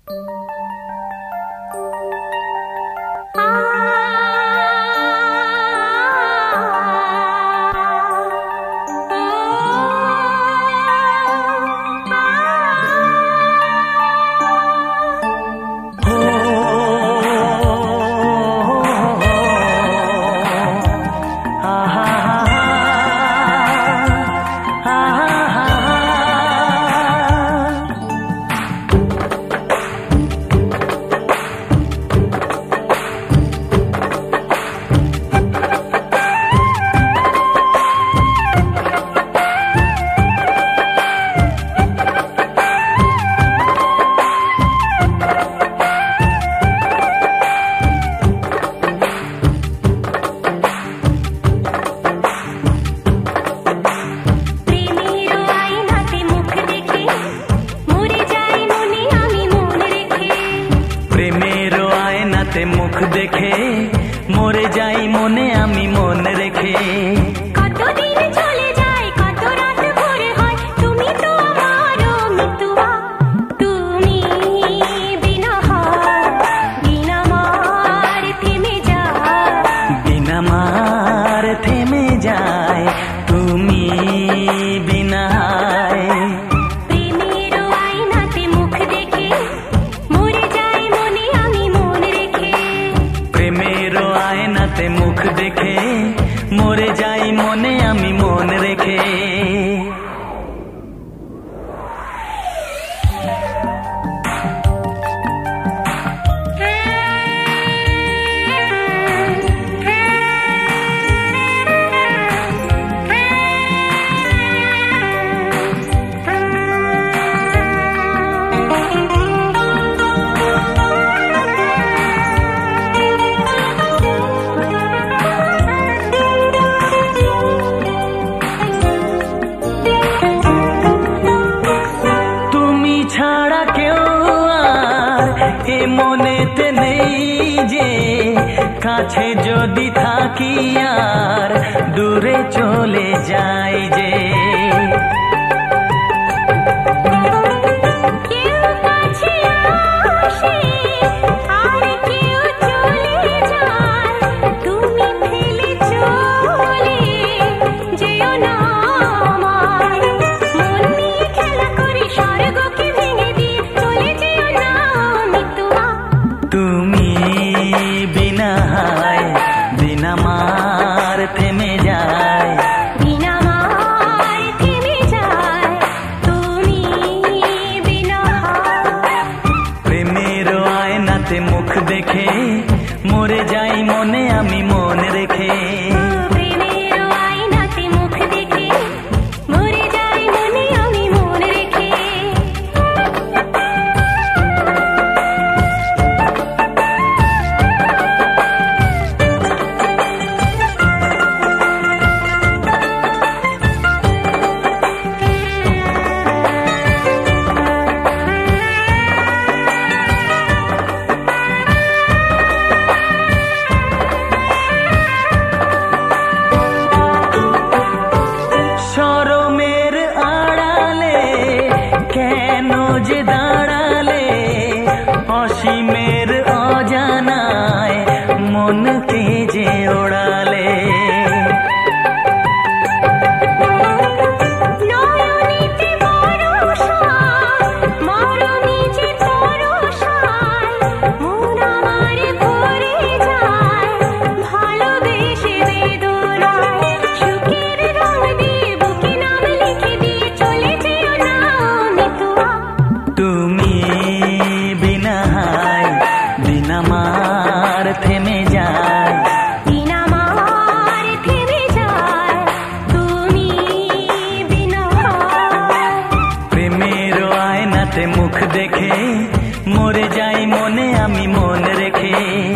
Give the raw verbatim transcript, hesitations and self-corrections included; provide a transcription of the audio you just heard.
मुख देखे मोरे जाई मने आमी मन रेखे कत दिन चले जाए कत रात भोर হয় তুমি তো আমারো মিতুয়া তুমি বিনা হয় বিনা মার থেমে যায় बिना मार থেমে যায় তুমি बिना প্রেমের আয়নাতে মুখ দেখে মরে যায় মনে আমি মন রেখে प्रेमेर आयनाते मुख देखे मोरे जाई मने आमी मन रेखे ছাড়া কেউ আর এ মনেতে নেই যে কাছে যদি থাকি আর দূরে চলে যাই যে কেউ কাছে আসে আর কেউ চলে যায় তুমি ফেলে চলে যেও না আমায় মন নিয়ে খেলা করে স্বর্গকে ভেঙে দিয়ে চলে যেও না মিতুয়া তুমি বিনা হায় বিনা মার থেমে যায় বিনা মার থেমে যায় তুমি বিনা প্রেমের আয়নাতে মুখ দেখে মরে যাই মনে আমি মন রেখে প্রেমের আয়নাতে মুখ দেখে মরে যায় মনে আমি মন রেখে শরমের আড়ালে কেন যে দাঁড়ালে অসীমের অজানায় মনকে যে ওড়ালে নয়নেতে বরষা মরমে যে পরশায় মন আমার ভরে যায় ভালোবেসে বেদনায় সুখের রং দিয়ে বুকে নাম লিখে দিয়ে চলে যেও না মিতুয়া তুমি বিনা হায় বিনা মার থেমে যায় বিনা মার থেমে যায় তুমি বিনা প্রেমের আয়নাতে মুখ দেখে মরে যাই মনে আমি মন রেখে